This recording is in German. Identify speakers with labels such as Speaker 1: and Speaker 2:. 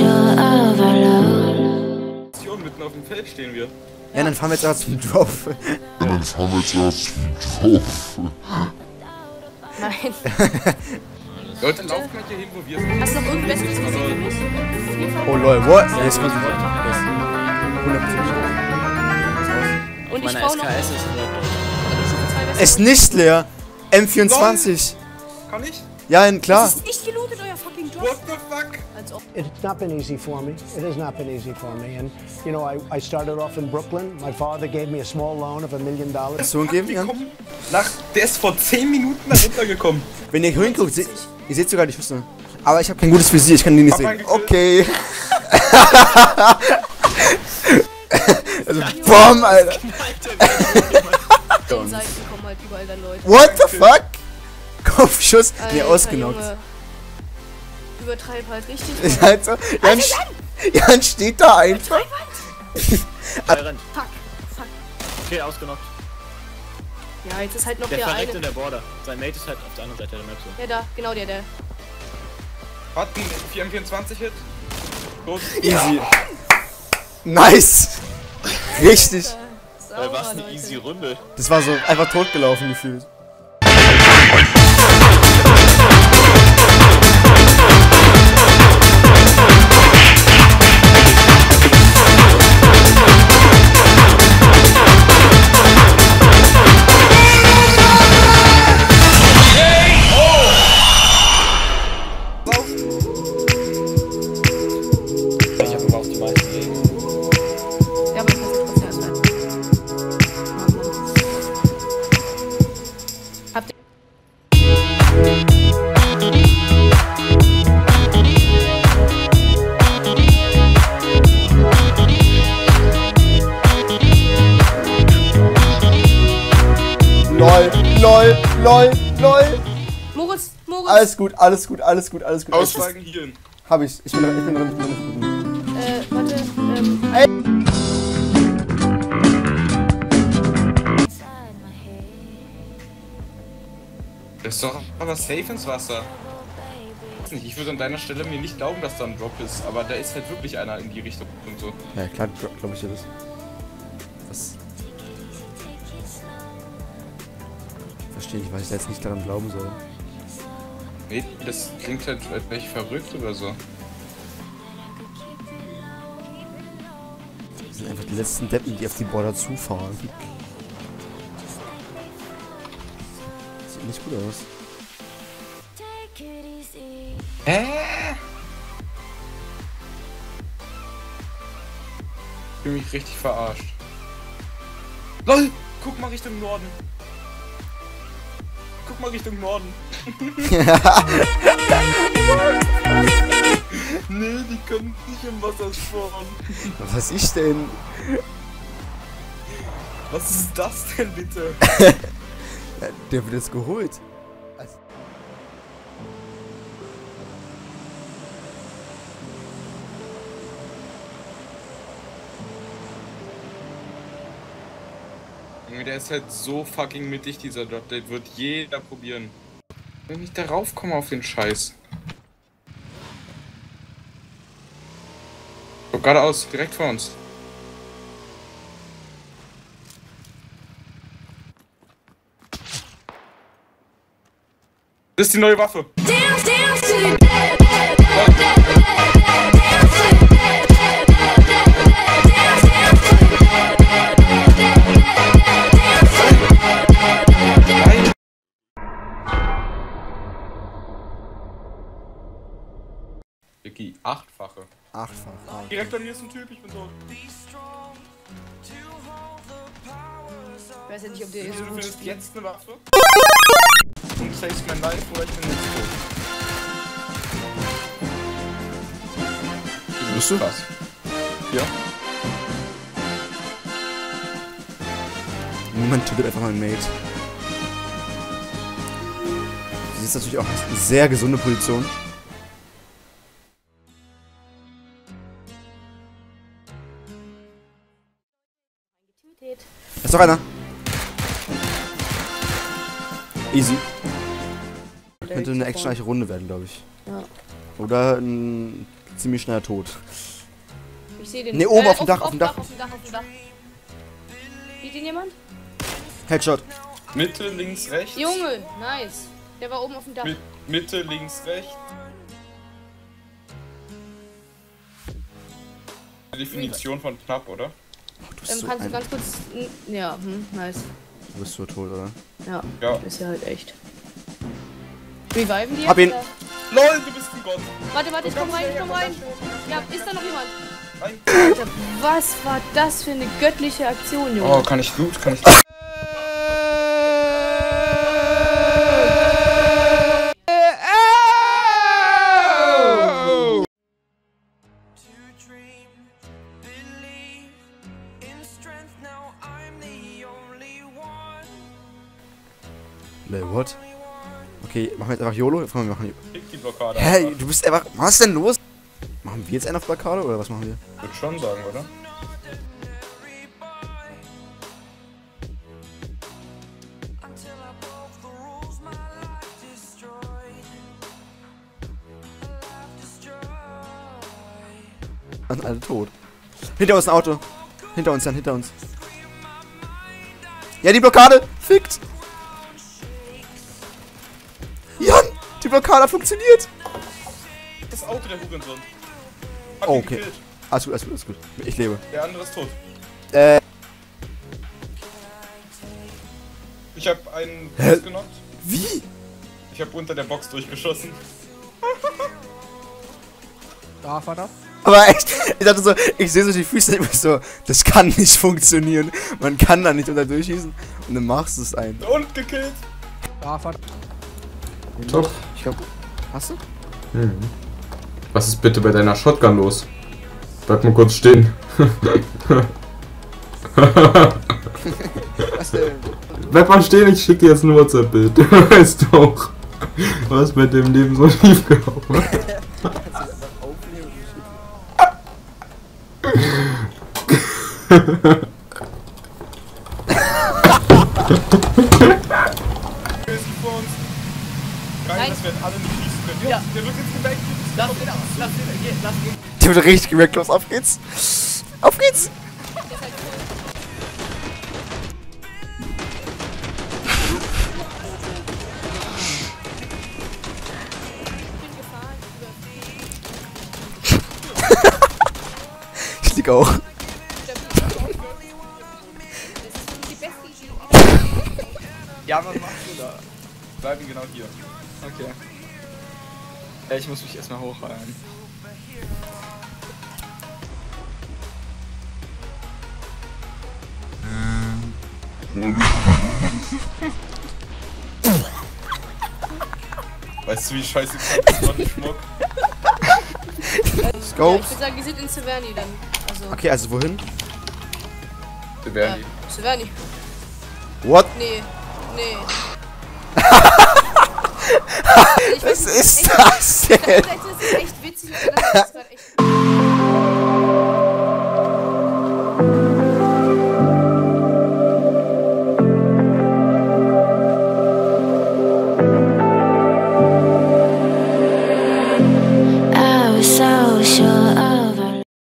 Speaker 1: Mitten auf dem Feld stehen wir.
Speaker 2: Ja, dann fahren wir jetzt erst zum Drop.
Speaker 3: Nein.
Speaker 1: Leute, laufen mal hier hin, wo wir sind.
Speaker 3: Hast du noch irgendwas zu sagen?
Speaker 2: Oh lol, what? Ja, jetzt kommt 100%.
Speaker 3: Und ich
Speaker 4: Meine
Speaker 3: baue noch.
Speaker 4: SKS ist
Speaker 2: Es ist nicht leer. M24.
Speaker 1: Kann ich?
Speaker 2: Ja, klar.
Speaker 3: Das ist nicht gelootet, euer fucking Drop.
Speaker 1: What the fuck?
Speaker 3: Als ob.
Speaker 5: It's not been easy for me. It has not been easy for me. And, you know, I started off in Brooklyn. My father gave me a small loan of $1 million.
Speaker 2: So geben, Jan?
Speaker 1: Der ist vor 10 Minuten da runtergekommen.
Speaker 2: Wenn ihr hinguckt, ihr seht sogar die Schüsse. Aber ich habe kein gutes Visier, ich kann die nicht sehen. Okay. Also, BOM, Alter.
Speaker 3: Den Seiten kommen halt überall dann Leute.
Speaker 2: What the fuck? Kopfschuss. Nee,
Speaker 3: Alter,
Speaker 2: ausgenockt.
Speaker 3: Junge. Übertreib halt richtig.
Speaker 2: Ist halt so. Jan steht da einfach.
Speaker 4: rennt.
Speaker 3: Fuck, fuck.
Speaker 4: Okay, ausgenockt.
Speaker 3: Ja, jetzt ist halt noch
Speaker 4: Der
Speaker 3: der
Speaker 4: verreckt
Speaker 3: eine.
Speaker 4: in der Border. Sein Mate ist halt auf der anderen Seite der Map so.
Speaker 3: Ja, da, genau der.
Speaker 1: Warten, 4M24-Hit. Los.
Speaker 2: Easy. Nice. Richtig.
Speaker 3: Sauber,
Speaker 4: Was eine
Speaker 3: Leute.
Speaker 4: easy Runde.
Speaker 2: Das war so einfach totgelaufen gefühlt.
Speaker 4: Ich hab aber auch die meisten Gegner.
Speaker 3: Ja, aber ich muss trotzdem erstmal. Habt ihr.
Speaker 2: LOL.
Speaker 3: Moritz!
Speaker 2: Alles gut.
Speaker 1: Aussteigen hierhin.
Speaker 2: Hab ich. Ich bin drin.
Speaker 3: Warte,
Speaker 1: Das ist doch aber safe ins Wasser. Ich würde an deiner Stelle mir nicht glauben, dass da ein Drop ist, aber da ist halt wirklich einer in die Richtung und so.
Speaker 2: Ja, klar, glaube ich dir das. Was? Verstehe ich, weil ich da jetzt nicht daran glauben soll.
Speaker 1: Nee, das klingt halt, als wäre ich verrückt oder so.
Speaker 2: Das sind einfach die letzten Deppen, die auf die Border zufahren. Sieht nicht gut aus.
Speaker 1: Hä? Ich fühle mich richtig verarscht. LOL! Guck mal Richtung Norden. Guck mal Richtung Norden. Nee, die können nicht im Wasser spawnen.
Speaker 2: Was weiß ich denn?
Speaker 1: Was ist das denn bitte?
Speaker 2: Ja, der wird jetzt geholt. Also
Speaker 1: Der ist halt so fucking mittig, dieser Drop. Der wird jeder probieren. Wenn ich darauf komme auf den Scheiß. So, geradeaus, direkt vor uns. Das ist die neue Waffe. Vicky, achtfache.
Speaker 2: Achtfach. Ah, okay.
Speaker 1: Direkt an mir ist ein Typ, ich bin tot.
Speaker 3: Ich weiß ja nicht, ob der
Speaker 1: Du
Speaker 3: so gut
Speaker 1: findest
Speaker 3: spielt.
Speaker 1: jetzt eine Waffe und savest mein Life oder ich bin jetzt tot.
Speaker 2: Wo bist du?
Speaker 1: Was? Ja.
Speaker 2: Niemand tötet einfach mal einen Mate. Das ist natürlich auch eine sehr gesunde Position. Da ist doch einer. Easy. Könnte eine actionreiche Runde werden, glaube ich.
Speaker 3: Ja.
Speaker 2: Oder ein ziemlich schnell tot.
Speaker 3: Ich sehe den.
Speaker 2: Ne, oben auf dem Dach, auf dem Dach.
Speaker 3: Auf dem Dach. Sieht ihn jemand?
Speaker 2: Headshot.
Speaker 1: Mitte, links, rechts.
Speaker 3: Junge, nice. Der war oben auf dem Dach.
Speaker 1: Mitte, links, rechts. Definition von knapp, oder?
Speaker 2: Du bist so
Speaker 3: Kannst du
Speaker 2: ein...
Speaker 3: ganz kurz. Ja, nice.
Speaker 2: Du bist so tot, oder?
Speaker 3: Ja,
Speaker 1: Ja.
Speaker 3: ist ja halt echt. Reviven die jetzt?
Speaker 2: Hab ihn.
Speaker 3: Oder?
Speaker 1: LOL, du bist ein Gott!
Speaker 3: Warte, ich komm rein. Ja, ist da noch jemand?
Speaker 1: Nein.
Speaker 3: Alter, was war das für eine göttliche Aktion, Junge?
Speaker 1: Oh, kann ich gut?
Speaker 2: What? Okay, machen wir jetzt einfach YOLO? Wir machen
Speaker 1: Kick die Blockade.
Speaker 2: Hey, du bist einfach... Was ist denn los? Machen wir jetzt einen auf Blockade oder was machen wir?
Speaker 1: Ich würde schon sagen, oder?
Speaker 2: Dann sind alle tot. Hinter uns ein Auto. Hinter uns, Jan, hinter uns. Ja, die Blockade! Fickt! Jan! Die Blockade hat funktioniert!
Speaker 1: Das Auto der Hurensohn.
Speaker 2: Oh, okay. Alles gut. Ich lebe.
Speaker 1: Der andere ist tot.
Speaker 2: Äh.
Speaker 1: Ich hab einen
Speaker 2: Hä?
Speaker 1: Box genockt.
Speaker 2: Wie?
Speaker 1: Ich hab unter der Box durchgeschossen.
Speaker 6: Da war das.
Speaker 2: Aber echt, ich dachte so, ich sehe so die Füße immer so, das kann nicht funktionieren. Man kann da nicht unter durchschießen und dann machst du es ein.
Speaker 1: Und gekillt.
Speaker 6: Da war das.
Speaker 7: Top.
Speaker 2: Ich glaube, hast du?
Speaker 7: Was ist bitte bei deiner Shotgun los? Bleib mal kurz stehen.
Speaker 2: Was denn?
Speaker 7: Bleib mal stehen, ich schicke dir jetzt ein WhatsApp-Bild. Du weißt doch, was mit dem Leben so schief gelaufen ist.
Speaker 1: Vor uns. Geil,
Speaker 3: Nein.
Speaker 1: dass wir alle nicht schießen können. Ja, der wird jetzt geweckt.
Speaker 4: Lass ihn.
Speaker 2: Die wird richtig gemerkt, los, auf geht's. Auf geht's. Ich lieg auch.
Speaker 3: Das ist die beste Idee.
Speaker 1: Ja, was machst du da? Bleiben genau hier.
Speaker 8: Okay. Ja, ich muss mich erstmal hochhalten.
Speaker 1: Weißt du, wie scheiße das noch nicht Schmuck?
Speaker 3: Ja, ich
Speaker 2: Scopes.
Speaker 3: würde sagen, die sind in Severny dann. Also,
Speaker 2: Okay, also wohin?
Speaker 1: Wir werden die.
Speaker 3: Severny.
Speaker 2: What?
Speaker 3: Nee.
Speaker 2: Was ist das denn?
Speaker 3: Das ist echt witzig. Das ist echt